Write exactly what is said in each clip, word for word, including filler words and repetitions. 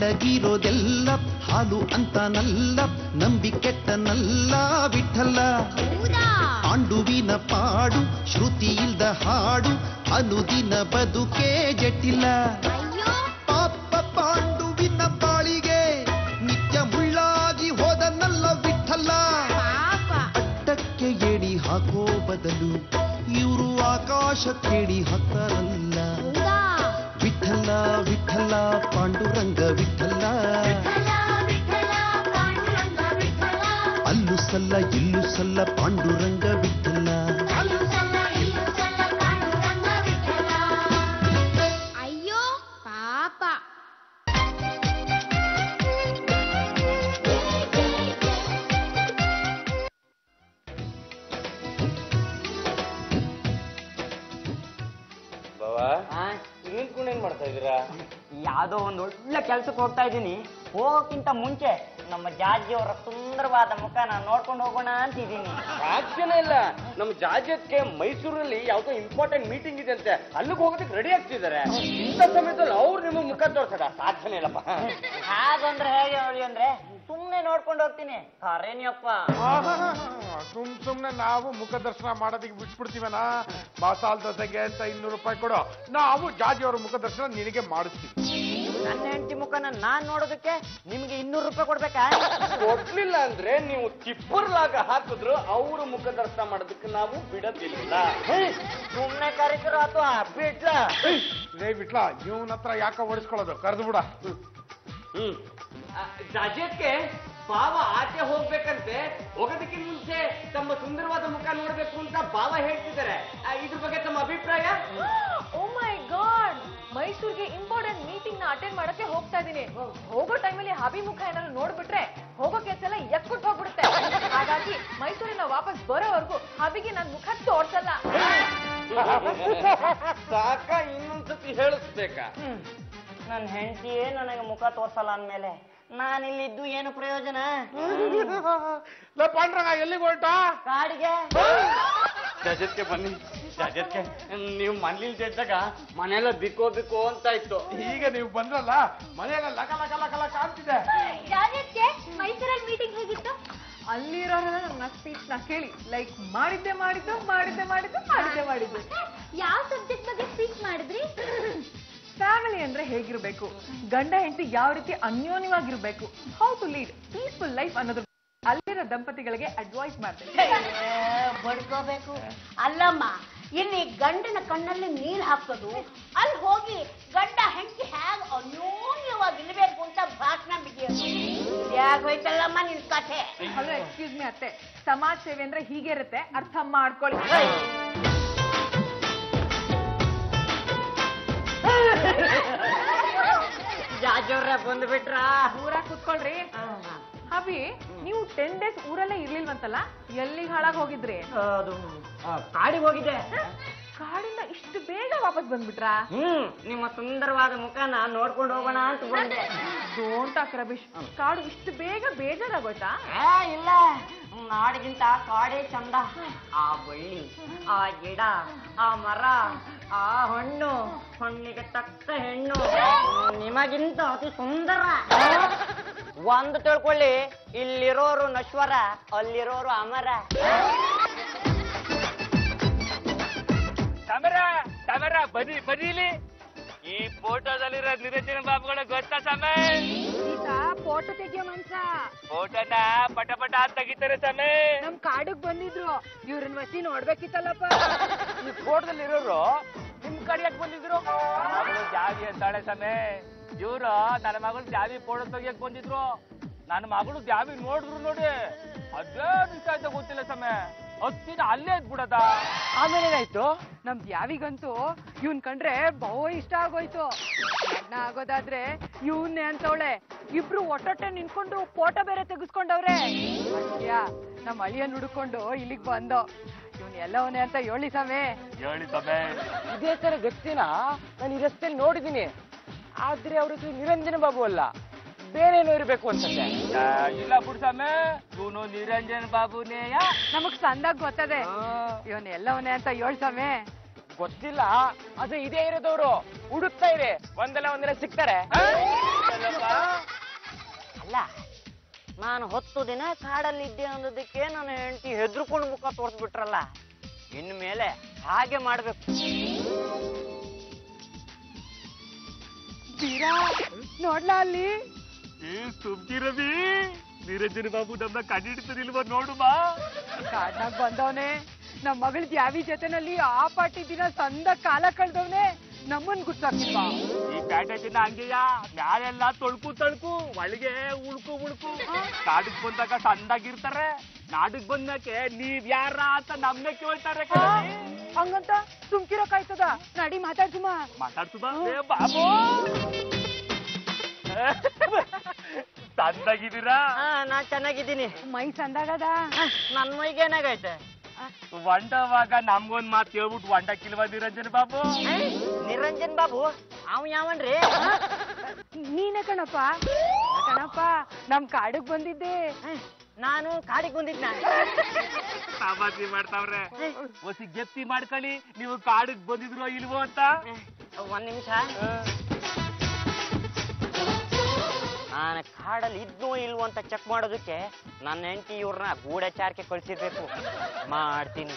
ಒಳಗಿರೋದೆಲ್ಲ ಹಾಲು ಅಂತನಲ್ಲ, ನಂಬಿ ಕೆಟ್ಟನಲ್ಲ ವಿಠಲ. ಪಾಂಡುವಿನ ಪಾಡು ಶ್ರುತಿ ಇಲ್ದ ಹಾಡು, ಅನುದಿನ ಬದುಕೇ ಜಟಿಲ. ಪಾಪ ಪಾಂಡುವಿನ ಬಾಳಿಗೆ ನಿತ್ಯ ಮುಳ್ಳಾಗಿ ಹೋದನಲ್ಲ ವಿಠಲ. ಅಡ್ಡಕ್ಕೆ ಎಡಿ ಹಾಕೋ ಬದಲು ಇವರು ಆಕಾಶ ಕೇಳಿ ಹಾಕ್ತಾರಲ್ಲ. ವಿಠಲ ವಿಠಲ ಪಾಂಡುರಂಗ ವಿಠಲ, ಅಲ್ಲು ಸಲ್ಲ ಇಲ್ಲು ಸಲ್ಲ ಪಾಂಡುರಂಗ ವಿಠಲ. ಅಯ್ಯೋ ಪಾಪ. ಏನ್ ಮಾಡ್ತಾ ಇದೀರಾ? ಯಾವ್ದೋ ಒಂದ್ ಒಳ್ಳೆ ಕೆಲ್ಸಕ್ಕೆ ಹೋಗ್ತಾ ಇದ್ದೀನಿ. ಹೋಗೋಕ್ಕಿಂತ ಮುಂಚೆ ನಮ್ಮ ಜಾಜಿ ಅವರ ಸುಂದರವಾದ ಮುಖನ ನೋಡ್ಕೊಂಡು ಹೋಗೋಣ ಅಂತಿದ್ದೀನಿ. ಸಾಧ್ಯನೇ ಇಲ್ಲ. ನಮ್ಮ ಜಾಜಿಯಕ್ಕೆ ಮೈಸೂರಲ್ಲಿ ಯಾವ್ದೋ ಇಂಪಾರ್ಟೆಂಟ್ ಮೀಟಿಂಗ್ ಇದೆ ಅಂತೆ, ಅಲ್ಲಿಗೆ ಹೋಗೋದಕ್ಕೆ ರೆಡಿ ಆಗ್ತಿದ್ದಾರೆ. ಇಂಥ ಸಮಯದಲ್ಲಿ ಅವ್ರು ನಿಮ್ಮ ಮುಖ ತೋರ್ಸದ ಸಾಧ್ಯನೇ ಇಲ್ಲಪ್ಪ. ಹಾಗಂದ್ರೆ ಹೇಗೆ ನೋಡಿ ಅಂದ್ರೆ ಸುಮ್ನೆ ನೋಡ್ಕೊಂಡು ಹೋಗ್ತೀನಿ. ಅರೇನಿಯಪ್ಪ, ಸುಮ್ ಸುಮ್ನೆ ನಾವು ಮುಖ ದರ್ಶನ ಮಾಡೋದಕ್ಕೆ ಬಿಟ್ಬಿಡ್ತೀವನಾ? ಮಸಾಲ್ ದೋಸೆಗೆ ಅಂತ ಇನ್ನೂರು ರೂಪಾಯಿ ಕೊಡು, ನಾವು ಜಾಜಿ ಅವ್ರ ಮುಖ ದರ್ಶನ ನಿನಗೆ ಮಾಡಿಸ್ತೀವಿ. ನನ್ನ ಹೆಂಡತಿ ಮುಖನ ನಾನ್ ನೋಡೋದಕ್ಕೆ ನಿಮ್ಗೆ ಇನ್ನೂರು ರೂಪಾಯಿ ಕೊಡ್ಬೇಕಾ? ಕೊಡ್ಲಿಲ್ಲ ಅಂದ್ರೆ ನೀವು ಚಿಪ್ಪರ್ಲಾಗ ಹಾಕಿದ್ರು ಅವ್ರ ಮುಖ ದರ್ಶನ ಮಾಡೋದಕ್ಕೆ ನಾವು ಬಿಡೋದಿಲ್ಲ. ಸುಮ್ನೆ ಕರೀತಿರೋ ಅಥವಾ ಬಿಟ್ಲ? ಲೇ ಬಿಟ್ಲ, ಇವನ ಹತ್ರ ಯಾಕ ಓಡಿಸ್ಕೊಳ್ಳೋದು, ಕರೆದು ಬಿಡ. ಹ್ಮ್ ಜಾಜಿಯಕ್ಕೆ ಬಾವ ಆಚೆ ಹೋಗ್ಬೇಕಂತೆ, ಹೋಗೋದಕ್ಕಿಂತ ಮುಂಚೆ ತಮ್ಮ ಸುಂದರವಾದ ಮುಖ ನೋಡ್ಬೇಕು ಅಂತ ಬಾವ ಹೇಳ್ತಿದ್ದಾರೆ. ಇದ್ರ ಬಗ್ಗೆ ತಮ್ಮ ಅಭಿಪ್ರಾಯ? ಓ ಮೈ ಗಾಡ್, ಮೈಸೂರಿಗೆ ಇಂಪಾರ್ಟೆಂಟ್ ಮೀಟಿಂಗ್ ನ ಅಟೆಂಡ್ ಮಾಡಕ್ಕೆ ಹೋಗ್ತಾ ಇದೀನಿ. ಹೋಗೋ ಟೈಮಲ್ಲಿ ಹಬಿ ಮುಖ ಏನಾದ್ರು ನೋಡ್ಬಿಟ್ರೆ ಹೋಗೋ ಕೆಲಸ ಎಲ್ಲ ಎಕ್ಕುಟ್ಟು ಹೋಗ್ಬಿಡುತ್ತೆ. ಹಾಗಾಗಿ ಮೈಸೂರಿನ ವಾಪಸ್ ಬರೋವರೆಗೂ ಹಬಿಗೆ ನನ್ ಮುಖ ತೋರ್ಸಲ್ಲ. ಸಾಕ ಇನ್ನೊಂದ್ಸತಿ ಹೇಳಿಸ್ಬೇಕಾ? ನನ್ ಹೆಂಡತಿಯೇ ನನಗೆ ಮುಖ ತೋರ್ಸಲ್ಲ ಅಂದ್ಮೇಲೆ ನಾನಿಲ್ಲಿದ್ದು ಏನು ಪ್ರಯೋಜನ? ಪಾಂಡ್ರಂಗ ಎಲ್ಲಿಗೆ ಹೊರಟ? ಕಾಡಿಗೆ. ಜಾಜತ್ಗೆ ಬನ್ನಿ. ಜಾಜತ್ಗೆ ನೀವು ಮನೇಲಿ ಇದ್ದಾಗ ಮನೆಯೆಲ್ಲ ಬಿಕ್ಕೋ ಬಿಕ್ಕೋ ಅಂತ ಇತ್ತು. ಈಗ ನೀವು ಬಂದ್ರಲ್ಲ, ಮನೆಯೆಲ್ಲ ಲಕ ಲಕ ಲಕ ಲಕ ಆಗ್ತಿದೆ. ಮೈಸೂರಲ್ಲಿ ಮೀಟಿಂಗ್ ಹೇಗಿತ್ತು? ಅಲ್ಲಿರೋರೆಲ್ಲ ನನ್ನ ಸ್ಪೀಚ್ ನ ಕೇಳಿ ಲೈಕ್ ಮಾಡಿದ್ದೆ ಮಾಡಿದ್ದು ಮಾಡಿದ್ದೆ ಮಾಡಿದ್ದು ಮಾಡಿದ್ದೆ ಮಾಡಿದ್ದು. ಯಾವ ಸಬ್ಜೆಕ್ಟ್ ಬಗ್ಗೆ ಸ್ಪೀಚ್ ಮಾಡಿದ್ರಿ? ಫ್ಯಾಮಿಲಿ ಅಂದ್ರೆ ಹೇಗಿರ್ಬೇಕು, ಗಂಡ ಹೆಂಡತಿ ಯಾವ ರೀತಿ ಅನ್ಯೋನ್ಯವಾಗಿರ್ಬೇಕು, how to lead peaceful life ಅನ್ನೋದ್ರ ಅಲ್ಲಿರೋ ದಂಪತಿಗಳಿಗೆ ಅಡ್ವೈಸ್ ಮಾಡ್ತೇನೆ. ಬಡ್ಕೋಬೇಕು ಅಲ್ಲಮ್ಮ, ಇಲ್ಲಿ ಗಂಡನ ಕಣ್ಣಲ್ಲಿ ನೀರ್ ಹಾಕೋದು, ಅಲ್ಲಿ ಹೋಗಿ ಗಂಡ ಹೆಂಡತಿ ಹೇಗೆ ಅನ್ಯೋನ್ಯವಾಗಿ ಇರ್ಬೇಕು ಅಂತ ಭಾಷಣ ಬಿಗಿಯೋದು. ಯಾಕೋಯ್ತಲ್ಲಮ್ಮ ನಿನ್ ಕಥೆ. ಹಲೋ ಎಕ್ಸ್ಕ್ಯೂಸ್ ಮಿ ಅತ್ತೆ, ಸಮಾಜ ಸೇವೆ ಅಂದ್ರೆ ಹೀಗೆ ಇರುತ್ತೆ, ಅರ್ಥ ಮಾಡ್ಕೊಳ್ಳಿ. ಜಾಜವ್ರೆ ಬಂದು ಬಿಟ್ರ? ಊರಾಗ ಕೂತ್ಕೊಳ್ರಿ. ಹಬಿ, ನೀವು ಟೆನ್ ಡೇಸ್ ಊರಲ್ಲೇ ಇರ್ಲಿಲ್ವಂತಲ್ಲ, ಎಲ್ಲಿಗೆ ಹಾಳಾಗ್ ಹೋಗಿದ್ರಿ? ಅದು ಕಾಡಿಗೆ ಹೋಗಿದ್ದೆ. ಕಾಡಿಂದ ಇಷ್ಟು ಬೇಗ ವಾಪಸ್ ಬಂದ್ಬಿಟ್ರಾ? ಹ್ಮ್, ನಿಮ್ಮ ಸುಂದರವಾದ ಮುಖನ ನೋಡ್ಕೊಂಡು ಹೋಗೋಣ ಅಂತ ಬಂದೆ. ಡೋಂಟ್ ಟಾಕ್ ರಬೀಶ್, ಕಾಡು ಇಷ್ಟು ಬೇಗ ಬೇಜಾರಾಗೋಯ್ತಾ? ಇಲ್ಲ, ನಾಡಿಗಿಂತ ಕಾಡೇ ಚಂದ. ಆ ಬಳ್ಳಿ, ಆ ಗಿಡ, ಆ ಮರ, ಆ ಹಣ್ಣು, ಹಣ್ಣಿಗೆ ತಕ್ಕ ಹೆಣ್ಣು ನಿಮಗಿಂತ ಅತಿ ಸುಂದರ. ಒಂದು ತಿಳ್ಕೊಳ್ಳಿ, ಇಲ್ಲಿರೋರು ನಶ್ವರ, ಅಲ್ಲಿರೋರು ಅಮರ. ಸಮರ ಸಮರ ಬದಿ ಬದೀಲಿ. ಈ ಫೋಟೋದಲ್ಲಿರೋ ನಿರಂಜನ ಬಾಬುಗಳ ಗೊತ್ತಾ ಸಮಯ? ಫೋಟೋ ತೆಗಿಯೋ ಮನ್ಸ. ಫೋಟೋನ ಪಟ ಪಟ ಅಂತ ತೆಗಿತಾರೆ ಸಮಯ. ನಮ್ ಕಾಡಿಗೆ ಬಂದಿದ್ರು, ಇವ್ರನ್ನ ವಸಿ ನೋಡ್ಬೇಕಿತ್ತಲ್ಲಪ್ಪ. ಈ ಫೋಟೋದಲ್ಲಿ ಇರೋರು ನಿಮ್ ಕಡೆ ಯಾಕೆ ಬಂದಿದ್ರು? ಮಗಳು ಜಾವಿ ಅಂತಾಳೆ ಸಮಯ. ಇವ್ರು ನನ್ನ ಮಗಳು ಜಾವಿ ಫೋಟೋ ತೆಗಿಯಕ್ ಬಂದಿದ್ರು. ನನ್ನ ಮಗಳು ಜಾವಿ ನೋಡಿದ್ರು ನೋಡಿ, ಅದೇ ನಿಜ ಆಯ್ತಾ ಗೊತ್ತಿಲ್ಲ ಸಮಯ. ಹತ್ತಿನ ಅಲ್ಲೇ ಇದ್ಬಿಡದ. ಆಮೇಲೆ ಏನಾಯ್ತು? ನಮ್ ಯಾವಿಗಂತೂ ಇವನ್ ಕಂಡ್ರೆ ಬಹು ಇಷ್ಟ ಆಗೋಯ್ತು. ಲಗ್ನ ಆಗೋದಾದ್ರೆ ಇವನ್ನೇ ಅಂತವಳೆ. ಇಬ್ರು ಒಟ್ಟೊಟ್ಟೆ ನಿಂತ್ಕೊಂಡು ಫೋಟೋ ಬೇರೆ ತೆಗಿಸ್ಕೊಂಡವ್ರೆ. ನಮ್ ಅಳಿಯನ್ ಹುಡ್ಕೊಂಡು ಇಲ್ಲಿಗ್ ಬಂದೋ. ಇವನ್ ಎಲ್ಲವನೇ ಅಂತ ಹೇಳಿ ಸಮೇ. ಹೇಳಿ ಸಮೇ. ಇದೇ ತರ ವ್ಯಕ್ತಿನ ನಾನು ಈ ರಸ್ತೆಯಲ್ಲಿ ನೋಡಿದೀನಿ, ಆದ್ರೆ ಅವ್ರ ಹೆಸರು ನಿರಂಜನ ಬಾಬು ಅಲ್ಲ, ಬೇರೇನೋ ಇರ್ಬೇಕು ಅನ್ಸುತ್ತೆ. ಇಲ್ಲ ಬಿಡ್ಸಮ್ಮೆ, ಇವನು ನಿರಂಜನ್ ಬಾಬುನೇಯ. ನಮಗ್ ಸಂದಾಗ ಗೊತ್ತದೆ ಇವನ್ ಎಲ್ಲವನೇ ಅಂತ ಹೇಳ್ಸಮೆ. ಗೊತ್ತಿಲ್ಲ, ಆದ್ರೆ ಇದೇ ಇರೋದವ್ರು ಹುಡುಕ್ತಾ ಇರಿ, ಒಂದಲ್ಲ ಒಂದಲ್ಲ ಸಿಗ್ತಾರೆ. ಅಲ್ಲ ನಾನು ಹತ್ತು ದಿನ ಕಾಡಲ್ಲಿದ್ದೆ ಅನ್ನೋದಕ್ಕೆ ನನ್ನ ಹೆಂಡತಿ ಹೆದ್ರುಕೊಂಡು ಮುಖ ತೋರಿಸ್ಬಿಟ್ರಲ್ಲ, ಇನ್ನು ಮೇಲೆ ಹಾಗೆ ಮಾಡ್ಬೇಕು. ಬೀರಾ ನೋಡ್ಲಾ ಅಲ್ಲಿ? ಸುಮ್ಕಿರವಿ, ನಿರಂಜನ ಬಾಬು ನಮ್ಮ ಕಂಡಿಡ್ತದಿಲ್ವ ನೋಡು ಬಾ. ಕಾಡ್ನಾಗ ಬಂದವನೆ, ನಮ್ಮ ಮಗಳ ದ್ಯಾವಿ ಜೊತೆನಲ್ಲಿ ಆ ಪಾಟಿ ದಿನ ಸಂದ ಕಾಲ ಕಳ್ದವನೆ, ನಮ್ಮನ್ ಗುರ್ತಾಕಿಲ್ವಾ? ಈ ಪ್ಯಾಟೆ ದಿನ ಹಂಗೆಯ ಮ್ಯಾಲೆಲ್ಲ ತೊಳ್ಕು ತಳ್ಕು, ಒಳಗೆ ಉಳ್ಕು ಉಳ್ಕು. ಕಾಡಿಗೆ ಬಂದಾಗ ಸಂದಾಗಿರ್ತಾರೆ, ನಾಡಿಗೆ ಬಂದಕ್ಕೆ ನೀವ್ ಯಾರ ಅಂತ ನಮ್ನೆ ಕೇಳ್ತಾರೆ. ಹಂಗಂತ ಸುಮ್ಕಿರಕಾಯ್ತದ? ನಡಿ ಮಾತಾಡ್ಸುಮ. ಮಾತಾಡ್ಸುದ ಬಾಬು. ಸಂದಾಗಿದ್ದೀರಾ? ನಾ ಚೆನ್ನಾಗಿದ್ದೀನಿ. ಮೈ ಸಂದಾಗದ? ನನ್ ಮೈಗೆ ಏನಾಗೈತೆ? ವಂಡವಾಗ ನಮ್ಗೊಂದ್ ಮಾತು ಹೇಳ್ಬಿಟ್ಟು ವಂಡ ಕಿಲ್ವ ನಿರಂಜನ್ ಬಾಬು. ನಿರಂಜನ್ ಬಾಬು ಅವ್ ಯಾವನ್ರಿ? ನೀನೆ ಕಣಪ್ಪ. ಕಣಪ್ಪ, ನಮ್ ಕಾಡಿಗೆ ಬಂದಿದ್ದೆ. ನಾನು ಕಾಡಿಗೆ ಬಂದಿದ್ನ. ಸಾಮಾಜಿ ಮಾಡ್ತಾವ್ರೆ. ಹೊಸಿ ಗೆಪ್ತಿ ಮಾಡ್ಕೊಳ್ಳಿ, ನೀವು ಕಾಡಿಗೆ ಬಂದಿದ್ರು ಇಲ್ವೋ ಅಂತ. ಒಂದ್ ನಿಮಿಷ, ನಾನು ಕಾಡಲ್ಲಿ ಇದ್ನೋ ಇಲ್ವೋ ಅಂತ ಚೆಕ್ ಮಾಡೋದಕ್ಕೆ ನನ್ನ ಹೆಂಡತಿ ಇವ್ರನ್ನ ಗೂಢಚಾರಕ್ಕೆ ಕಳ್ಸಿರ್ಬೇಕು. ಮಾಡ್ತೀನಿ.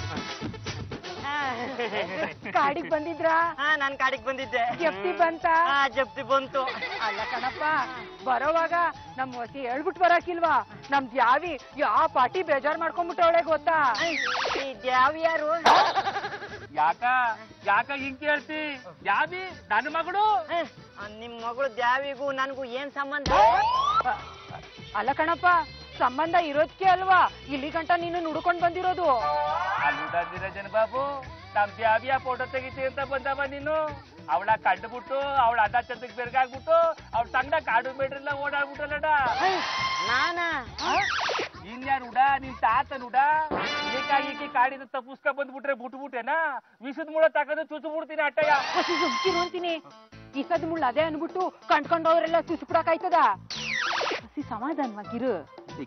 ಕಾಡಿಗೆ ಬಂದಿದ್ರಾ? ಹಾ, ನಾನ್ ಕಾಡಿಗೆ ಬಂದಿದ್ದೆ. ಜಪ್ತಿ ಬಂತ? ಹಾ, ಜಪ್ತಿ ಬಂತು. ಅಲ್ಲ ಕಣಪ್ಪ, ಬರೋವಾಗ ನಮ್ ಹೊಸಿ ಹೇಳ್ಬಿಟ್ ಬರಾಕಿಲ್ವಾ? ನಮ್ ದ್ಯಾವಿ ಯಾವ ಪಾಟಿ ಬೇಜಾರ್ ಮಾಡ್ಕೊಂಡ್ಬಿಟ್ಟವಳೆ ಗೊತ್ತಾ? ಈ ದ್ಯಾವಿ ಯಾರು? ಯಾಕ ಯಾಕ ಹಿಂಗ್ ಕೇಳ್ತಿ? ಯಾವಿ ನನ್ನ ಮಗಳು. ನಿಮ್ ಮಗಳು ದ್ಯಾವಿಗೂ ನನ್ಗೂ ಏನ್ ಸಂಬಂಧ? ಅಲ್ಲ ಕಣಪ್ಪ, ಸಂಬಂಧ ಇರೋದಕ್ಕೆ ಅಲ್ವಾ ಇಲ್ಲಿ ಗಂಟ ನೀನು ನುಡ್ಕೊಂಡ್ ಬಂದಿರೋದು. ಅಲ್ಲುದ ನಿರಂಜನ್ ಬಾಬು, ನಮ್ ದ್ಯಾವಿಯ ಫೋಟೋ ತೆಗಿತಿ ಅಂತ ಬಂದವ ನೀನು. ಅವಳ ಕಂಡುಬಿಟ್ಟು ಅವಳ ಅದ ಚಂದಕ್ ಬೆರ್ಗಾಗ್ಬಿಟ್ಟು ಅವ್ಳ ತಂಡ ಕಾಡು ಬೇಡ್ರೆಲ್ಲ ಓಡಾಡ್ಬಿಟ್ಟಲ್ಲಡ. ನಾನ ಇನ್ಯಾರು ಉಡ? ನಿನ್ ತಾತನ್ ಉಡ. ಏಕಾಏಕಿ ಕಾಡಿನ ತಪ್ಪಿಸ್ಕ ಬಂದ್ಬಿಟ್ರೆ ಬಿಟ್ಬಿಟ್ಟೆನಾ? ವಿಷದ ಮುಳ ತಗೊಂಡು ಚುಚ್ಚು ಬಿಡ್ತೀನಿ ಅಟ್ಟಯ್ಯ. ಹಸಿ ಸುಮ್ಕಿರು ಅಂತೀನಿ. ಇಸದ್ ಮುಳ್ಳು ಅದೇ ಅನ್ಬಿಟ್ಟು ಕಂಡ್ಕೊಂಡವ್ರೆಲ್ಲ ಚುಚ್ಬಿಡಕಾಯ್ತದ? ಹಸಿ ಸಮಾಧಾನವಾಗಿರು.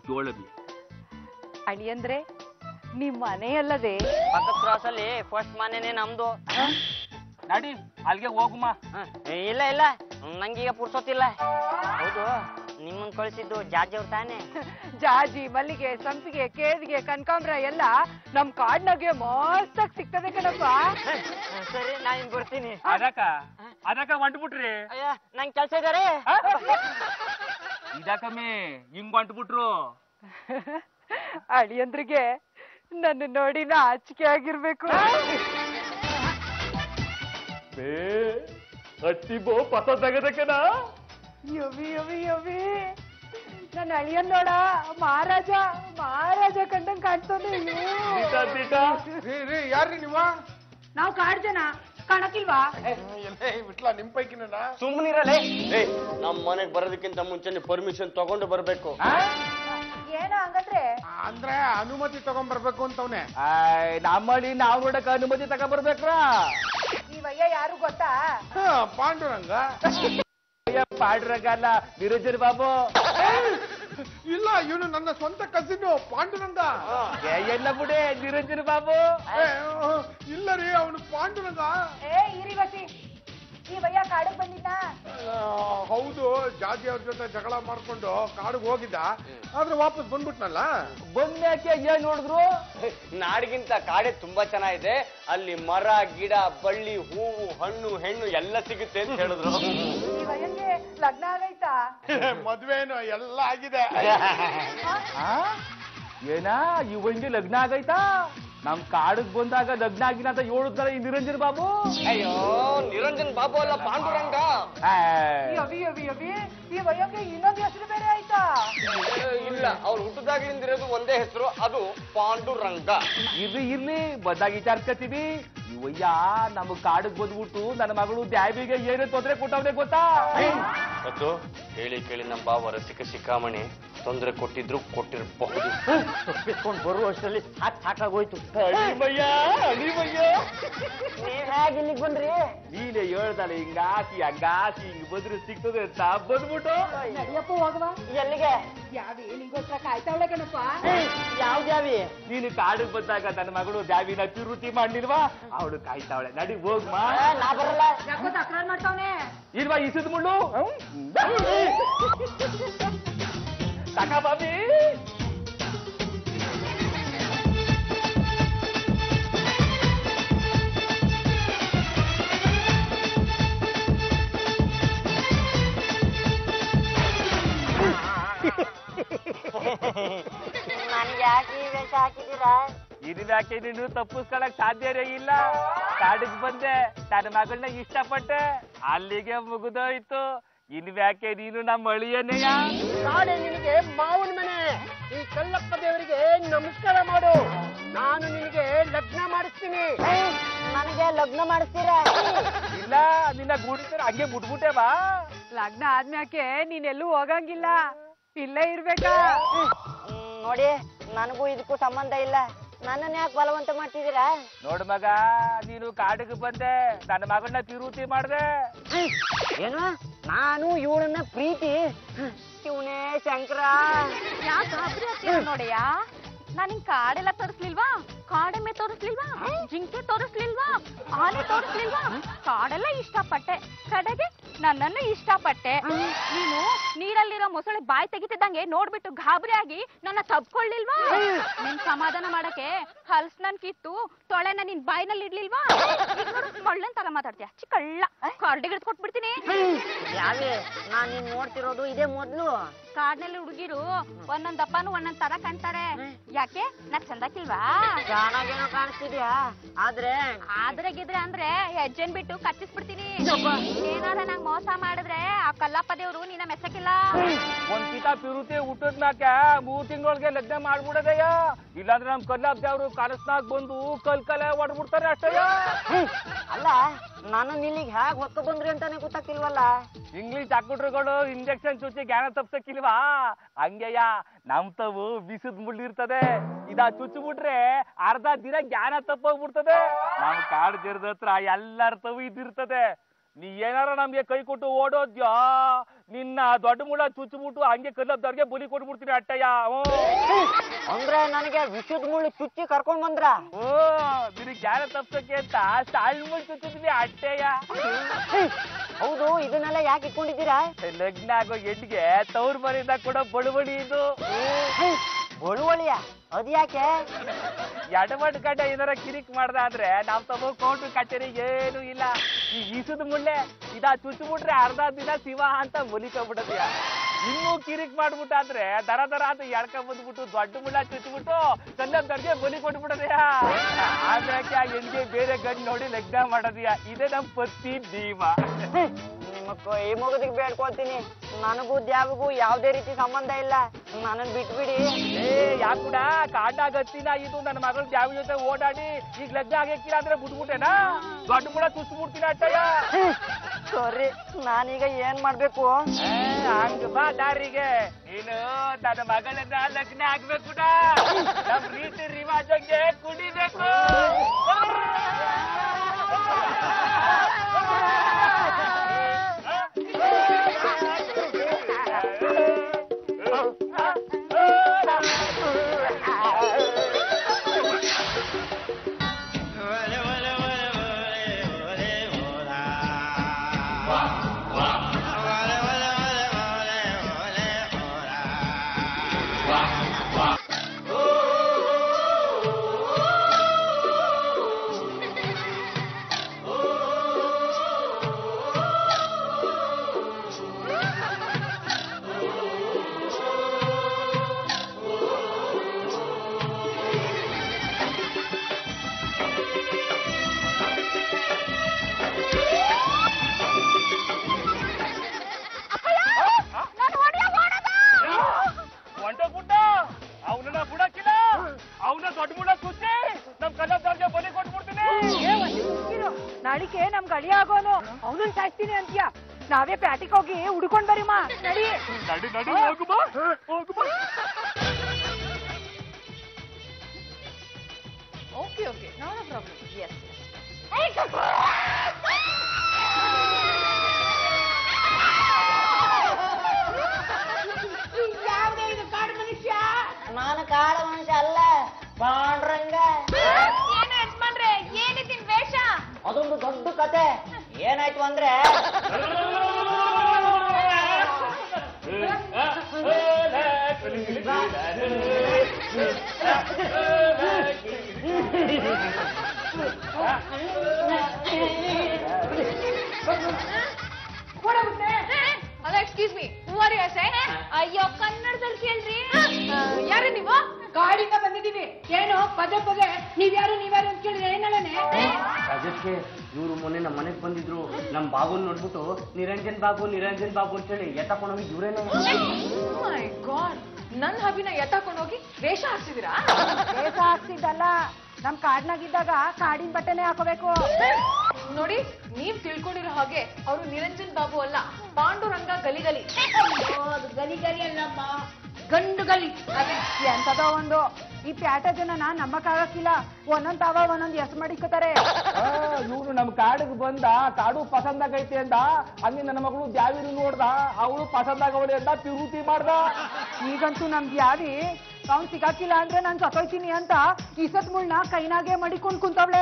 ಅಳಿ ಅಂದ್ರೆ ನಿಮ್ ಮನೆ ಅಲ್ಲದೆ ಪಕ್ಕದ ಕ್ರಾಸ್ ಅಲ್ಲಿ ಫಸ್ಟ್ ಮನೆನೇ ನಮ್ದು. ನಡಿ ಅಲ್ಲಿಗೆ ಹೋಗುಮ. ಇಲ್ಲ ಇಲ್ಲ, ನಂಗೀಗ ಪುರ್ಸೋತಿಲ್ಲ. ಹೌದು, ನಿಮ್ಮನ್ ಕಳ್ಸಿದ್ದು ಜಾಜಿ ಅವ್ರು ತಾನೆ? ಜಾಜಿ, ಮಲ್ಲಿಗೆ, ಸಂಪಿಗೆ, ಕೇದಿಗೆ, ಕನಕಾಂಬ್ರ ಎಲ್ಲ ನಮ್ ಕಾಡ್ನಾಗೆ ಮಸ್ತಾಗಿ ಸಿಗ್ತದೆ ಕಣಪ್ಪ. ಸರಿ, ನಾ ಇನ್ ಬರ್ತೀನಿ. ಅದಕ್ಕ ಅದಕ್ಕ ಹೊಂಟ್ಬಿಟ್ರಿ? ಅಯ್ಯ, ನಂಗ್ ಕೆಲ್ಸ ಇದಾರೆ. ಇದಕ್ಕಮ್ಮಿ ಹಿಂಗ್ ಹೊಂಟ್ಬಿಟ್ರು? ಅಳಿಯಂದ್ರಿಗೆ ನನ್ನ ನೋಡಿ ನಾಚಿಕೆ ಆಗಿರ್ಬೇಕು. ಅತ್ತಿ ಬೋ ಪಸ ತೆಗದಕ್ಕನ ಯವಿ ಯವಿ ಯವಿ ನನ್ನ ಅಳಿಯನ್ ನೋಡ, ಮಹಾರಾಜ ಮಹಾರಾಜ ಕಂಡಂಗ್ ಕಾಣ್ತಾನೆ. ಯಾರ್ರಿ ನೀವ? ನಾವ್ ಕಾಡ್ ಜನ, ಕಾಣಕ್ಕಿಲ್ವಾ? ಬಿಟ್ಲಾ ನಿಮ್ ಪೈಕಿನ? ಸುಮ್ಮನಿರಲೇ. ನಮ್ ಮನೆಗ್ ಬರೋದಕ್ಕಿಂತ ಮುಂಚೆ ನೀವು ಪರ್ಮಿಷನ್ ತಗೊಂಡು ಬರ್ಬೇಕು. ಏನ ಹಂಗಂದ್ರೆ? ಅಂದ್ರೆ ಅನುಮತಿ ತಗೊಂಡ್ ಬರ್ಬೇಕು ಅಂತವ್ನೆ. ನಮ್ಮಳಿ ನಾವ್ ನೋಡಕ್ ಅನುಮತಿ ತಗೊಂಡ್ಬರ್ಬೇಕ್ರ? ಈ ವಯ್ಯ ಯಾರು ಗೊತ್ತಾ? ಪಾಂಡುರಂಗ. ಪಾಂಡುರಂಗ ಅಲ್ಲ, ನಿರಂಜನ್ ಬಾಬು. ಇಲ್ಲ, ಇವನು ನನ್ನ ಸ್ವಂತ ಕಸಿನ್ ಪಾಂಡುರಂಗ. ಎಲ್ಲ ಬಿಡಿ, ನಿರಂಜನ್ ಬಾಬು. ಇಲ್ಲ ರೀ, ಅವನು ಪಾಂಡುರಂಗ. ಏ ಇರಿ ಬಸಿ, ಈ ವಯ್ಯ ಕಾಡಿಗೆ ಬಂದಿದ್ದ? ಹೌದು, ಜಾಜಿ ಅವ್ರ ಜೊತೆ ಜಗಳ ಮಾಡ್ಕೊಂಡು ಕಾಡಿಗೆ ಹೋಗಿದ್ದ, ಆದ್ರೆ ವಾಪಸ್ ಬಂದ್ಬಿಟ್ನಲ್ಲ. ಬಂದ್ಯಾಕೆ ಏನ್ ನೋಡಿದ್ರು? ನಾಡಿಗಿಂತ ಕಾಡೆ ತುಂಬಾ ಚೆನ್ನಾಗಿದೆ, ಅಲ್ಲಿ ಮರ ಗಿಡ ಬಳ್ಳಿ ಹೂವು ಹಣ್ಣು ಹೆಣ್ಣು ಎಲ್ಲ ಸಿಗುತ್ತೆ ಅಂತ ಹೇಳಿದ್ರು. ಈ ವಯ್ಯಂಗೆ ಲಗ್ನ ಆಗೈತಾ? ಮದ್ವೆನು ಎಲ್ಲ ಆಗಿದೆ. ಏನ ಇವಂಗೆ ಲಗ್ನ ಆಗೈತಾ? ನಮ್ ಕಾಡಿಗೆ ಬಂದಾಗ ಲಗ್ನ ಆಗಿನ ಅಂತ ಹೇಳಿದ್ನಲ್ಲ ಈ ನಿರಂಜನ್ ಬಾಬು. ಅಯ್ಯೋ, ನಿರಂಜನ್ ಬಾಬು ಅಲ್ಲ, ಪಾಂಡುರಂಗ. ಯವಿ ಯವಿ ಯವಿ, ಈ ವಯ್ಯಂಗೆ ಇನ್ನೊಂದು ಹೆಸರು ಬೇರೆ ಆಯ್ತಾ? ಇಲ್ಲ, ಅವ್ರು ಹುಟ್ಟದಾಗ್ಲಿಂದಿರೋದು ಒಂದೇ ಹೆಸರು, ಅದು ಪಾಂಡುರಂಗ. ಇರ್ಲಿ ಇರ್ಲಿ, ಬಂದಾಗ ವಿಚಾರಿಸ್ಕೊತೀವಿ. ಇವಯ್ಯ ನಮಗ್ ಕಾಡಿಗೆ ಬಂದ್ಬಿಟ್ಟು ನನ್ನ ಮಗಳು ದ್ಯಾಬಿಗೆ ಏನೇ ತೊಂದ್ರೆ ಕೊಟ್ಟವ್ರೆ ಗೊತ್ತಾ? ಮತ್ತು ಹೇಳಿ ಕೇಳಿ ನಮ್ಮ ಬಾವ ರಸಿಕ ಶಿಖಾಮಣಿ ತೊಂದರೆ ಕೊಟ್ಟಿದ್ರು ಕೊಟ್ಟಿರಬಹುದು. ತಪ್ಪಿಸ್ಕೊಂಡು ಬರುವ ಅಷ್ಟರಲ್ಲಿ ಸಾಕ್ ಸಾಕಾಗೋಯ್ತು. ಅಳಿಮಯ್ಯ ಅಳಿಮಯ್ಯ ನೀವ್ ಹೇಗೆ ಇಲ್ಲಿಗೆ ಬಂದ್ರಿ? ನೀನೆ ಹೇಳ್ದಲ್ಲ ಹಿಂಗಾಸಿ ಹಂಗಾಸಿ ಹಿಂಗ್ ಬಂದ್ರೆ ಸಿಗ್ತದೆ ಅಂತ ಬಂದ್ಬಿಟ್ಟು ನಡಿಯಪ್ಪ ಹೋಗವಾ. ಎಲ್ಲಿಗೆ? ಯಾವಿ ನಿಂಗೋಸ್ಕರ ಕಾಯ್ತಾವಳೆ ಕಣಪ್ಪ. ಯಾವ ಜಾವಿ? ನೀನು ಕಾಡಿಗೆ ಬಂದಾಗ ನನ್ನ ಮಗಳು ಜಾವಿನ ತಿರುತಿ ಮಾಡ್ಲಿಲ್ವಾ? ಅವಳು ಕಾಯ್ತಾವಳೆ. ನಡಿ ಹೋಗ್ಮಾ. ನಾ ಬರಲ್ಲ. ಯಾಕೋ ತಕರಾರು ಮಾಡ್ತಾವನೆ. ಇಲ್ವಾ ಇಸದ್ ಮುಳ್ಳು ತಕ ಬಾಬಿ. ನನ್ಗೆ ಯಾಕೆ ಈ ವೇಷ ಹಾಕಿದ್ದೀರಾ? ಇದು ಯಾಕೆ ನೀನು ತಪ್ಪಿಸ್ಕೊಳಕ್ ಸಾಧ್ಯನೇ ಇಲ್ಲ. ಕಾಡಿಗೆ ಬಂದೆ, ನನ್ನ ಮಗಳನ್ನ ಇಷ್ಟಪಟ್ಟೆ, ಅಲ್ಲಿಗೆ ಮುಗಿದೋಯ್ತು. ಇನ್ ಯಾಕೆ ನೀನು ನಮ್ಮ ಅಳಿಯನೆಯ? ನಾಳೆ ನಿನಗೆ ಮಾವನ ಮನೆ. ಈ ಕಲ್ಲಪ್ಪ ದೇವರಿಗೆ ನಮಸ್ಕಾರ ಮಾಡು. ನಾನು ನಿನಗೆ ಲಗ್ನ ಮಾಡಿಸ್ತೀನಿ. ನನಗೆ ಲಗ್ನ ಮಾಡಿಸ್ತೀರಾ? ಇಲ್ಲ, ನಿನ್ನ ಗುಡಿತಾರೆ ಹಂಗೆ ಬಿಟ್ಬಿಟ್ಟೆ ಬಾ. ಲಗ್ನ ಆದ್ಮ್ಯಾಕೆ ನೀನೆಲ್ಲೂ ಹೋಗಂಗಿಲ್ಲ, ಇಲ್ಲೇ ಇರ್ಬೇಕಾ? ನೋಡಿ, ನನಗೂ ಇದಕ್ಕೂ ಸಂಬಂಧ ಇಲ್ಲ. ನನ್ನನ್ನ ಯಾಕೆ ಬಲವಂತ ಮಾಡ್ತಿದ್ದೀರಾ? ನೋಡ್ ಮಗ, ನೀನು ಕಾಡಿಗೆ ಬಂದೆ, ನನ್ನ ಮಗಳನ್ನ ತಿರುತಿ ಮಾಡ್ದೆ. ಏನು? ನಾನು ಇವಳನ್ನ ಪ್ರೀತಿ? ಶಿವನೇ ಶಂಕರ, ಯಾಕೆ ನೋಡೆಯಾ? ನಾನು ಹಿಂಗ್ ಕಾಡೆಲ್ಲ ತೋರಿಸ್ಲಿಲ್ವಾ? ಕಾಡೆಮ್ಮೆ ತೋರಿಸ್ಲಿಲ್ವಾ? ಜಿಂಕೆ ತೋರಿಸ್ಲಿಲ್ವಾ? ಆನೆ ತೋರಿಸ್ಲಿಲ್ವಾ? ಕಾಡೆಲ್ಲ ಇಷ್ಟಪಟ್ಟೆ, ಕಡೆಗೆ ನನ್ನನ್ನು ಇಷ್ಟಪಟ್ಟೆ. ನೀನು ನೀರಲ್ಲಿರೋ ಮೊಸಳೆ ಬಾಯಿ ತೆಗಿತಿದ್ದಂಗೆ ನೋಡ್ಬಿಟ್ಟು ಗಾಬರಿ ಆಗಿ ನನ್ನ ತಬ್ಕೊಳ್ಳಿಲ್ವಾ? ನಿನ್ ಸಮಾಧಾನ ಮಾಡಕ್ಕೆ ಹಲ್ಸ್ ನನ್ ಕಿತ್ತು ತೊಳೆನ ನಿನ್ ಬಾಯಿನಲ್ಲಿ ಇಡ್ಲಿಲ್ವಾ? ಮಳ್ಳನ್ ತರ ಮಾತಾಡ್ತೀಯ ಚಿಕ್ಕಳ್ಳ. ಕಾರ್ಡಿಗೆ ಹಿಡ್ಕೊಟ್ಬಿಡ್ತೀನಿ. ಯಾವೇ ನಾನ್ ನಿನ್ ನೋಡ್ತಿರೋದು ಇದೇ ಮೊದ್ಲು? ಕಾಡ್ನಲ್ಲಿ ಹುಡುಗಿರು ಒಂದೊಂದ್ ದಪ್ಪನು ಒಂದೊಂದ್ ತರ ಕಾಣ್ತಾರೆ. ಯಾಕೆ ನಾ ಚಂದಕ್ಕಿಲ್ವಾ? ಚೆನ್ನಾಗೇನೋ ಕಾಣಿಸ್ತಿದ್ಯಾ, ಆದ್ರೆ ಆದ್ರೆ ಗಿದ್ರೆ ಅಂದ್ರೆ ಹೆಜ್ಜೆನ್ ಬಿಟ್ಟು ಕಚ್ಚಿಸ್ಬಿಡ್ತೀನಿ. ಏನಾರ ನಂಗ್ ಮೋಸ ಮಾಡಿದ್ರೆ ಆ ಕಲ್ಲಪ್ಪ ದೇವ್ರು ನಿನ್ನ ಮೆಚ್ಚಕ್ಕಿಲ್ಲ. ಒಂದ್ ಕಿತ ತಿರುತಿ ಹುಟ್ಟದ್ಮ್ಯಾಕ ಮೂರ್ ತಿಂಗಳೊಳಗೆ ಲಗ್ನ ಮಾಡ್ಬಿಡದಯ್ಯ. ಇಲ್ಲಾಂದ್ರೆ ನಮ್ ಕಲ್ಲಪ್ಪ ದೇವ್ರು ಕನಸ್ನಾಗ ಬಂದು ಕಲ್ ಕಲೆ ಹೊಡ್ಬಿಡ್ತಾರೆ ಅಷ್ಟಯ್ಯ. ಅಲ್ಲ, ನಾನು ಇಲ್ಲಿಗೆ ಹೇಗ್ ಹೊತ್ತು ಬಂದ್ರಿ ಅಂತಾನೆ ಗೊತ್ತಾಗ್ತಿಲ್ವಲ್ಲ. ಇಂಗ್ಲಿಷ್ ಡಾಕ್ಟರ್ಗಳು ಇಂಜೆಕ್ಷನ್ ಚುಚ್ಚಿ ಜ್ಞಾನ ತಪ್ಸಕ್ಕಿಲ್ವಾ? ಹಂಗೆಯ ನಮ್ ತವು ಬಿಸಿದ್ ಮುಳ್ಳಿರ್ತದೆ, ಇದ ಚುಚ್ಚಿಬಿಟ್ರೆ ಅರ್ಧ ದಿನ ಜ್ಞಾನ ತಪ್ಪೋಗ್ಬಿಡ್ತದೆ. ನಮ್ ಕಾಡ್ ಜರ್ದ ಹತ್ರ ಎಲ್ಲರ ತವು ಇದಿರ್ತದೆ. ನೀ ಏನಾರ ನಮ್ಗೆ ಕೈ ಕೊಟ್ಟು ಓಡೋದ್ಯಾ, ನಿನ್ನ ದೊಡ್ಡ ಮುಳ ಚುಚ್ಚಿಬಿಟ್ಟು ಹಂಗೆ ಕಲ್ಲಬ್ದವ್ರಿಗೆ ಬಲಿ ಕೊಟ್ಬಿಡ್ತೀನಿ ಅಟ್ಟಯ್ಯ. ಅಂದ್ರೆ ನನಗೆ ವಿಷದ ಮುಳ್ಳು ಚುಚ್ಚಿ ಕರ್ಕೊಂಡ್ ಬಂದ್ರ? ಓ, ನಿನಗೆ ಜ್ಞಾನ ತಪ್ಸಕ್ಕೆ ಅಂತ ಸಣ್ಣ ಮುಳ್ಳು ಚುಚ್ಚಿದ್ವಿ ಅಟ್ಟಯ್ಯ. ಹೌದು, ಇದನ್ನೆಲ್ಲ ಯಾಕೆ ಇಟ್ಕೊಂಡಿದ್ದೀರಾ? ಲಗ್ನ ಆಗೋ ಹೆಣ್ಣಿಗೆ ತವ್ರ ಮನೆಯಿಂದ ಕೂಡ ಬಳುವಳಿ ಇದು. ಬಳುವಳಿಯ? ಅದ್ ಯಾಕೆ? ಎಡಬಡ್ ಗಡ್ಡ ಏನಾರ ಕಿರಿಕ್ ಮಾಡ್ದ ಅಂದ್ರೆ ನಾವ್ ತಗೋ ಕೌಂಟ್ರ್ ಕಚೇರಿ ಏನು ಇಲ್ಲ. ಈ ಈಸದ ಮುಳ್ಳೆ ಇದ ಚುಚ್ಚಿಬಿಟ್ರೆ ಅರ್ಧ ದಿನ ಶಿವ ಅಂತ ಮುಲಿಕೊಂಡ್ಬಿಡದೆಯ. ಇನ್ನೂ ಕಿರಿಕ್ ಮಾಡ್ಬಿಟ್ಟಾದ್ರೆ ದರ ದರ ಅಂತ ಎಡ್ಕೊಂಡ್ ಬಂದ್ಬಿಟ್ಟು ದೊಡ್ಡ ಮುಳ್ಳ ಚುಚ್ಚಿಬಿಟ್ಟು ಕಲ್ಲಬ್ದವ್ರಿಗೆ ಬಲಿ ಕೊಟ್ಬಿಡದೆಯ. ಆಮ್ಯಾಕೆ ಆ ಹೆಣ್ಣಿಗೆ ಬೇರೆ ಗಂಡು ನೋಡಿ ಲಗ್ನ ಮಾಡೋದೆಯ. ಇದೇ ನಮ್ ಪತ್ತಿ ದೀವ. ನಿಮ್ಮ ಕೈ ಮುಗಿದಿಗೆ ಬೇಡ್ಕೊಳ್ತೀನಿ, ನನಗೂ ದ್ಯಾವಿಗೂ ಯಾವ್ದೇ ರೀತಿ ಸಂಬಂಧ ಇಲ್ಲ. ನನ್ನನ್ ಬಿಟ್ಬಿಡಿ. ಏ ಯಾಕೂಡ ಕಾಡ್ನಾಗ ಹತ್ತಿನ ಇದು ನನ್ನ ಮಗಳ ಜಾವಿ ಜೊತೆ ಓಡಾಡಿ ಈಗ ಲಗ್ನ ಆಗಕ್ಕಿಲ್ಲ ಅಂದ್ರೆ ಬಿಟ್ಬಿಟ್ಟೆನಾ? ದೊಡ್ಡ ಕೂಡ ತುಸ್ಬಿಡ್ತೀನಿ ಅಟ್ಟಯ್ಯ. ಸರಿ, ನಾನೀಗ ಏನ್ ಮಾಡ್ಬೇಕು? ಹಂಗ ಬಾ ದಾರಿಗೆ. ನೀನು ನನ್ನ ಮಗಳನ್ನ ಲಗ್ನ ಆಗ್ಬೇಕು. ನಮ್ ರೀತಿ ರಿವಾಜಂಗೆ ಕುಡಿಬೇಕು. ನಾಳಿಕೆ ನಮ್ಗೆ ಅಳಿ ಆಗೋನು ಅವನನ್ನ ಸಾಯ್ತೀನಿ ಅಂತೀಯ? ನಾವೇ ಪ್ಯಾಟಿಗೆ ಹೋಗಿ ಹುಡ್ಕೊಂಡ್ ಬರಿಮ್ಮ ನಡಿ ನಡಿ ನಡಿ ಹೋಗುಮ ಹೋಗುಮ. Okay okay no problem. Yes ಯಾವ್ದೇ ಇದು ಕಾಡು ಮನುಷ್ಯ? ನಾನು ಕಾಡು ಮನುಷ್ಯ ಅಲ್ಲ, ಪಾಂಡುರಂಗ. ಏನು ಯಜಮಾನ್ರೆ, ಏನಿದ್ದೀನ್ ವೇಷ? ಅದೊಂದು ದೊಡ್ಡ ಕತೆ. ಏನಾಯ್ತು ಅಂದ್ರೆ ಅಲ್ಲ ಎಕ್ಸ್ಕ್ಯೂಸ್ ಮೀ, ಅಯ್ಯೋ ಕನ್ನಡದಲ್ಲಿ ಕೇಳ್ರಿ. ಯಾರು ನೀವು? ಕಾಡಿಂದ ಬಂದಿದ್ದೀವಿ. ಏನು ಪದೇ ಪದೇ ನೀವ್ಯಾರು ನೀವ್ಯಾರು ಅಂತ ಕೇಳಿದ್ರೆ ಏನೇಳನೆ? ಅದಕ್ಕೆ ಇವ್ರು ಮೊನ್ನೆ ನಮ್ಮ ಮನೆಗೆ ಬಂದಿದ್ರು. ನಮ್ ಬಾಬುನ್ ನೋಡ್ಬಿಟ್ಟು ನಿರಂಜನ್ ಬಾಬು ನಿರಂಜನ್ ಬಾಬು ಅಂತ ಹೇಳಿ ಎತ್ತಕೊಂಡೋಗಿ ಇವ್ರೇನೆ. ಮೈ ಗಾಡ್, ನನ್ ಹಬಿನ ಎತ್ತಾಕೊಂಡೋಗಿ ವೇಷ ಹಾಕ್ಸಿದಿರಾ? ವೇಷ ಹಾಕ್ಸಿದ್ದಲ್ಲ, ನಮ್ ಕಾಡ್ನಾಗಿದ್ದಾಗ ಕಾಡಿನ ಬಟ್ಟೆನೆ ಹಾಕೋಬೇಕು. ನೋಡಿ, ನೀವ್ ತಿಳ್ಕೊಂಡಿರೋ ಹಾಗೆ ಅವರು ನಿರಂಜನ್ ಬಾಬು ಅಲ್ಲ, ಪಾಂಡುರಂಗ ಗಲಿಗಲಿ. ಅದು ಗಲಿಗಲಿ ಅಲ್ಲಮ್ಮ, ಗಂಡುಗಲಿ. ಎಂತದ ಒಂದು ಈ ಪ್ಯಾಟ ಜನನ ನಮ್ಮಕ್ಕಾಗಕ್ಕಿಲ್ಲ. ಒಂದೊಂದ್ ತಾವ ಒಂದೊಂದ್ ಎಸ್ ಮಾಡಿಕೋತಾರೆ. ಇವ್ರು ನಮ್ ಕಾಡಿಗೆ ಬಂದ, ಕಾಡು ಪಸಂದಾಗೈತೆ ಅಂದ. ಹಂಗೆ ನನ್ನ ಮಗಳು ದ್ಯಾವಿರು ನೋಡ್ದ, ಅವಳು ಪಸಂದಾಗವಳಿ ಅಂತ ತಿರುತಿ ಮಾಡ್ದ. ಈಗಂತೂ ನಮ್ಗೆ ಯಾವಿ ಅವ್ನ್ ಸಿಗಾಕಿಲ್ಲ ಅಂದ್ರೆ ನಾನ್ ಸತ್ತೋಯ್ತೀನಿ ಅಂತ ಇಸತ್ ಮುಳ್ಳ ಕೈನಾಗೆ ಮಡಿಕೊಂಡ್ ಕುಂತವ್ಳೆ.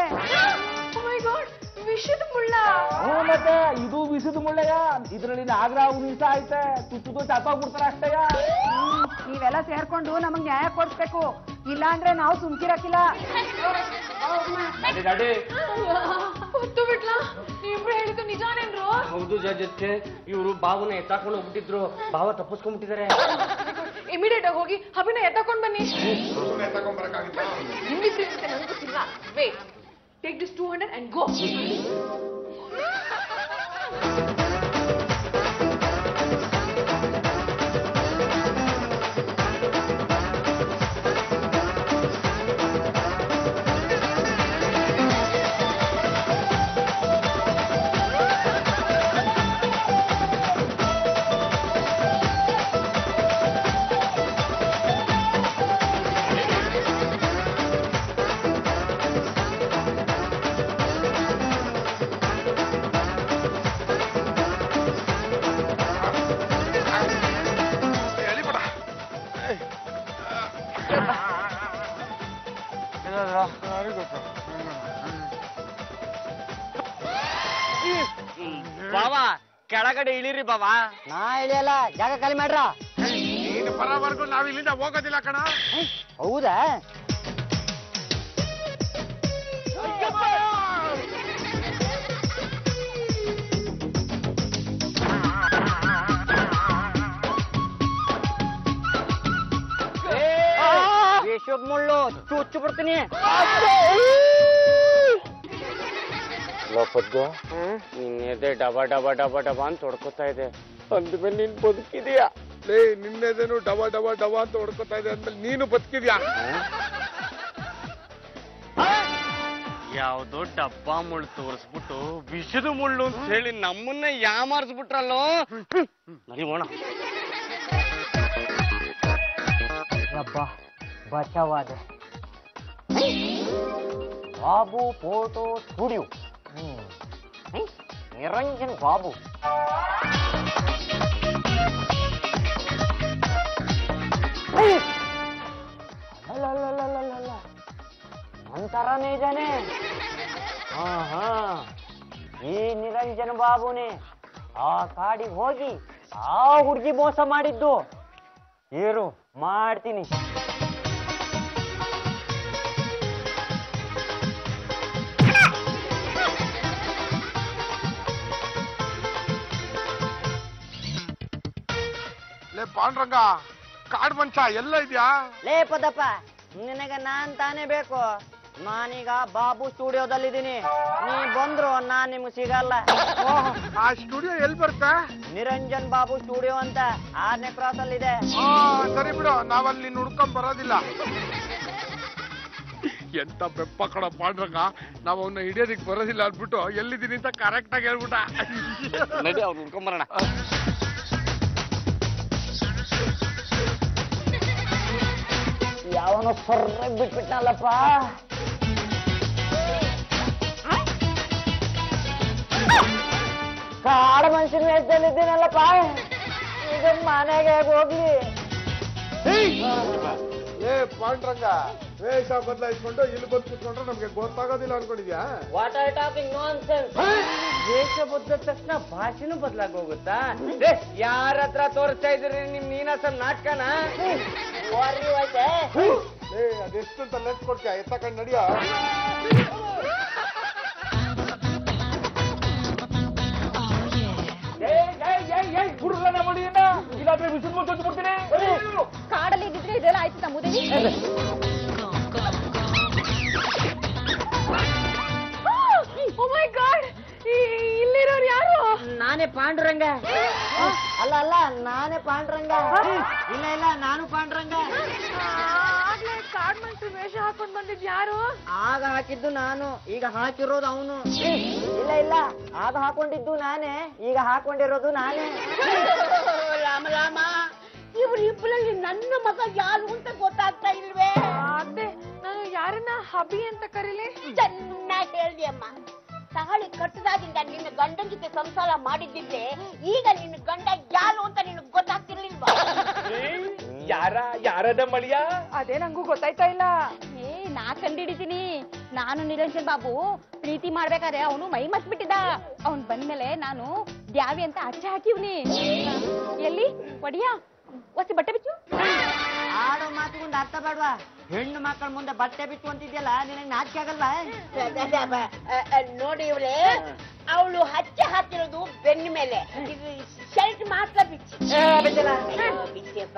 ವಿಷದ ಮುಳ್ಳ? ಹ್ಞೂ ಮತ್ತೆ ಇದು ವಿಷದ ಮುಳ್ಳೆಯ. ಇದ್ರಲ್ಲಿ ನಾಗರ ವಿಷ ಐತೆ, ತುತ್ತುದು ಚಾಪಾಗ್ಬಿಡ್ತಾರ ಅಷ್ಟೇಯ. ನೀವೆಲ್ಲ ಸೇರ್ಕೊಂಡು ನಮಗ್ ನ್ಯಾಯ ಕೊಡ್ಸ್ಬೇಕು, ಇಲ್ಲ ಅಂದ್ರೆ ನಾವು ಸುಮ್ಕಿರಕ್ಕಿಲ್ಲ. ಹೊತ್ತು ಬಿಟ್ಲಾ? ನೀವಿಬ್ರು ಹೇಳಿದ್ದು ನಿಜಾನೇನ್ರು? ಹೌದು ಜಜ್ಜೆ, ಇವರು ಬಾಬುನ ಎತ್ತಾಕೊಂಡು ಹೋಗ್ಬಿಟ್ಟಿದ್ರು. ಬಾವ ತಪ್ಪಿಸ್ಕೊಂಡ್ಬಿಟ್ಟಿದ್ದಾರೆ. ಇಮಿಡಿಯೇಟ್ ಆಗಿ ಹೋಗಿ ಹಬಿನ ಎತ್ತಾಕೊಂಡ್ ಬನ್ನಿ. ತಗೊಂಡ್ಬರಕ್ಕಾಗಿತ್ತ? ನಿಮ್ಮಿಬ್ರು ಜೊತೆ ನನಗೆ ಗೊತ್ತಿಲ್ಲ. Wait, take this two hundred and go. ಬಾವಾ ಕೆಳಗಡೆ ಇಳಿರಿ ಬಾವಾ. ನಾ ಇಳಿಯಲ್ಲ, ಜಾಗ ಖಾಲಿ ಮಾಡ್ರ. ನೀನು ಬರೋವರೆಗೂ ನಾವ್ ಇಲ್ಲಿಂದ ಹೋಗೋದಿಲ್ಲ ಕಣ. ಹೌದಾ? ವಿಷದ ಮುಳ್ಳು ಚುಚ್ಚು ಬಿಡ್ತೀನಿ. ಲೋಪದ್ದು ನಿನ್ನೆದೆ ಡಬ ಡಬ ಡಬ ಡಬ ಅಂತ ಹೊಡ್ಕೊತಾ ಇದೆ. ಅಂದ್ಮೇಲೆ ನೀನ್ ಬದುಕಿದೀಯಾ? ಲೇ, ನಿನ್ನೆದೇನು ಡವ ಡವ ಡವ ಅಂತ ಹೊಡ್ಕೊತಾ ಇದೆ ಅಂದ್ಮೇಲೆ ನೀನು ಬದುಕಿದ್ಯಾ? ಯಾವ್ದೋ ಡಬ್ಬ ಮುಳ್ಳು ತೋರಿಸ್ಬಿಟ್ಟು ವಿಷದ ಮುಳ್ಳು ಅಂತ ಹೇಳಿ ನಮ್ಮನ್ನ ಯಾಮಾರಿಸ್ಬಿಟ್ರಲ್ಲೋ. ನಡಿಯೋಣ. ಅಬ್ಬಾ, ಬಚಾವಾದ. Babu photo studio, Niranjan Babu. ಅಲ್ಲಲ್ಲಲ್ಲಲ್ಲಲ್ಲ, ಒಂಥರನೇ ಇದ್ದಾನೆ. ಹಾ ಹಾ, ಈ ನಿರಂಜನ್ ಬಾಬುನೇ ಆ ಕಾಡಿಗೆ ಹೋಗಿ ಆ ಹುಡುಗಿ ಮೋಸ ಮಾಡಿದ್ದು. ಏರು ಮಾಡ್ತೀನಿ. ಲೇ ಪಾಂಡ್ರಂಗ, ಕಾಡ್ ಮಂಚ ಎಲ್ಲ ಇದ್ಯಾ? ಲೇ ಪದಪ್ಪ, ನಿನಗೆ ನಾನ್ ತಾನೇ ಬೇಕು. ನಾನೀಗ ಬಾಬು ಸ್ಟುಡಿಯೋದಲ್ಲಿದ್ದೀನಿ. ನೀ ಬಂದ್ರು ನಾನ್ ನಿಮ್ಗೆ ಸಿಗಲ್ಲ. ಆ ಸ್ಟುಡಿಯೋ ಎಲ್ಲಿ ಬರುತ್ತೆ? ನಿರಂಜನ್ ಬಾಬು ಸ್ಟುಡಿಯೋ ಅಂತ ಆರನೇ ಕ್ರಾಸ್ ಅಲ್ಲಿ ಇದೆ. ಸರಿ ಬಿಡು, ನಾವಲ್ಲಿ ಹುಡ್ಕೊಂಡ್ ಬರೋದಿಲ್ಲ. ಎಂತ ಬೆಪ್ಪ ಕಡ ಪಾಂಡ್ರಂಗ ನಾವ್ ಅವನ್ನ ಹಿಡಿಯೋದಿಕ್ ಬರೋದಿಲ್ಲ ಅಂದ್ಬಿಟ್ಟು ಎಲ್ಲಿದ್ದೀನಿ ಅಂತ ಕರೆಕ್ಟ್ ಆಗಿ ಹೇಳ್ಬಿಟ್ಟ. ನಡಿ ಅವ್ರು ಉಳ್ಕೊಂಬರೋಣ. ಯಾವನೋ ಸರ್ರಾಗಿ ಬಿಟ್ಬಿಟ್ನಲ್ಲಪ್ಪ. ಕಾಡು ಮನುಷ್ಯನ ವೇಷದಲ್ಲಿದ್ದೀನಲ್ಲಪ್ಪ, ಈಗ ಮನೆಗೆ ಹೋಗ್ಲಿ. ಏ ಪಾಂಡ್ರಂಗ, ವೇಷ ಬದಲಾಯಿಸ್ಕೊಂಡು ಇಲ್ಲಿ ಬಂದು ಕೂತ್ಕೊಂಡ್ರೆ ನಮ್ಗೆ ಗೊತ್ತಾಗೋದಿಲ್ಲ ಅನ್ಕೊಂಡಿದ್ಯಾ? What are talking nonsense? ವೇಷ ಬದಲಾದ ತಕ್ಷಣ ಭಾಷೆನೂ ಬದಲಾಗಿ ಹೋಗುತ್ತಾ? ಯಾರ ಹತ್ರ ತೋರಿಸ್ತಾ ಇದ್ರಿ ನಿಮ್ ನೀನಾಸಂ ನಾಟಕನ? ಏ ಅದೆಷ್ಟು ಅಂತ ಲೆಟ್ ಕೊಡ್ತೀಯ? ಎತ್ತಕೊಂಡು ನಡಿಯೋ. ಹುಡುಗನ ಮಡಿಯನ್ನ ಇಲ್ಲಾದ್ರೆ ಬಿಸಿಲು ಮುಚ್ಚು ಬಿಡ್ತೀನಿ. ಕಾಡಲ್ಲಿ ಇದ್ದಿದ್ರೆ ಇದೆಲ್ಲ ಆಯ್ತು ತಮ್ಮುದೇವಿ. ಓ ಮೈ ಗಾಡ್, ಇಲ್ಲಿರೋರು ಯಾರು? ನಾನೇ ಪಾಂಡುರಂಗ. ಅಲ್ಲ ಅಲ್ಲ ನಾನೇ ಪಾಂಡುರಂಗ. ಇಲ್ಲ ಇಲ್ಲ ನಾನು ಪಾಂಡುರಂಗ. ಆಗ್ಲೇ ಕಾಡ್ ಮನುಷ್ಯ ವೇಷ ಹಾಕೊಂಡ್ ಬಂದಿದ್ ಯಾರು? ಆಗ ಹಾಕಿದ್ದು ನಾನು, ಈಗ ಹಾಕಿರೋದು ಅವನು. ಇಲ್ಲ ಇಲ್ಲ ಆಗ ಹಾಕೊಂಡಿದ್ದು ನಾನೇ, ಈಗ ಹಾಕೊಂಡಿರೋದು ನಾನೇ. ರಾಮ ರಾಮ, ಇವ್ರ ಇಬ್ಬರಲ್ಲಿ ನನ್ನ ಮಗ ಯಾರು ಅಂತ ಗೊತ್ತಾಗ್ತಾ ಇಲ್ವೇ? ಅದೇ ನಾನು ಯಾರನ್ನ ಹಬಿ ಅಂತ ಕರೀಲಿ? ಚೆನ್ನಾಗಿ ಹೇಳ್ದಿ ಅಮ್ಮ. ತಾಳಿ ಕಟ್ಟದಾಗಿಂದ ನಿನ್ನ ಗಂಡನ ಜೊತೆ ಸಂಸಾರ ಮಾಡಿದ್ದಿದ್ರೆ ಈಗ ನಿನ್ನ ಗಂಡ ಯಾರು ಅಂತ ನಿನಗೆ ಗೊತ್ತಾಗ್ತಿರ್ಲಿಲ್ವಾ? ಯಾರ ಯಾರದ ಮಳಿಯ? ಅದೇ ನಂಗೂ ಗೊತ್ತಾಯ್ತಾ ಇಲ್ಲ. ಏ ನಾ ಕಂಡಿಡಿತೀನಿ. ನಾನು ನಿರಂಜನ್ ಬಾಬು ಪ್ರೀತಿ ಮಾಡ್ಬೇಕಾದ್ರೆ ಅವನು ಮೈ ಮತ್ ಬಿಟ್ಟಿದ್ದ. ಅವನ್ ಬಂದ್ಮೇಲೆ ನಾನು ದ್ಯಾವಿ ಅಂತ ಅಚ್ಚೆ ಹಾಕಿವ್ನಿ. ಎಲ್ಲಿ ಒಡಿಯಾ ಒಸಿ ಬಟ್ಟೆ ಬಿಚ್ಚು. ಆಡೋ ಮಾತುಗೊಂಡು ಅರ್ಥ ಬೇಡವಾ? ಹೆಣ್ಣು ಮಕ್ಕಳ ಮುಂದೆ ಬಟ್ಟೆ ಬಿಟ್ಟು ಅಂತಿದ್ಯಲ್ಲ, ನಿನಗೆ ನಾಚಿಕೆ ಆಗಲ್ವಾ? ನೋಡಿ ಇವ್ರೆ, ಅವಳು ಹಚ್ಚೆ ಹಾಕಿರೋದು ಬೆನ್ನ ಮೇಲೆ, ಇದು ಶರ್ಟ್ ಮಾತ್ರ ಬಿಚ್ಚಿ ಬಿಚ್ಚಿಯಪ್ಪ.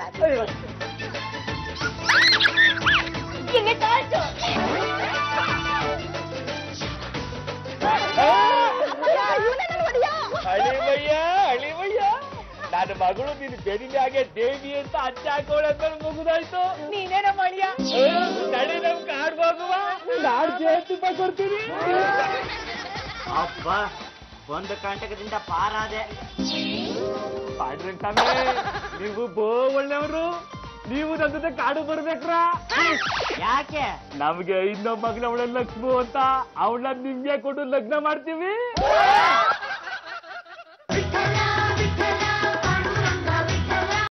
ಇಲ್ಲಿ ತಾಯ್ತು. ಅಳಿವಯ್ಯ ಅಳಿವಯ್ಯ, ನನ್ನ ಮಗಳು ನಿನ್ ಬೆನ್ನಿಗೆ ದೇವಿ ಅಂತ ಅಚ್ಚ ಹಾಕೋಳೆ ಅಂತ ಮುಗಿದಾಯ್ತು. ನೀನೇನೋ ಮಾಡಿಯ? ನಡಿ ನಮ್ ಕಾಡ್ ಹೋಗುವ, ನಾಡ್ ಜೇತುಪ್ಪ ಕೊಡ್ತೀನಿ. ಅಪ್ಪ ಒಂದು ಕಂಟಕದಿಂದ ಪಾರಾದೆ. ಪಾಂಡ್ರಂಗ ಸ್ವಾಮಿ, ನೀವು ಬೋ ಒಳ್ಳೆಯವರು. ನೀವು ನನ್ನ ಜೊತೆ ಕಾಡು ಬರ್ಬೇಕ್ರ? ಯಾಕೆ? ನಮ್ಗೆ ಇನ್ನೊಬ್ಬ ಮಗಳ ಅವಳ ಲಕ್ಷ್ಮು ಅಂತ, ಅವಳನ್ನ ನಿಮ್ಗೆ ಕೊಟ್ಟು ಲಗ್ನ ಮಾಡ್ತೀವಿ.